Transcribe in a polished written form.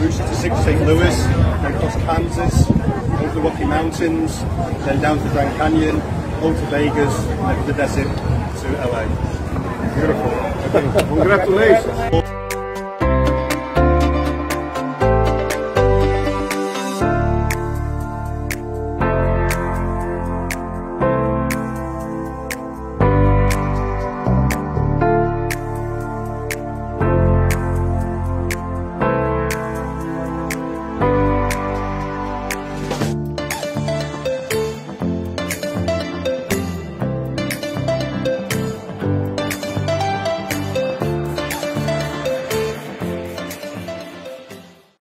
routes to St. Louis, then across Kansas, over the Rocky Mountains, then down to the Grand Canyon, over to Vegas, and then to the desert to LA. Beautiful. Congratulations.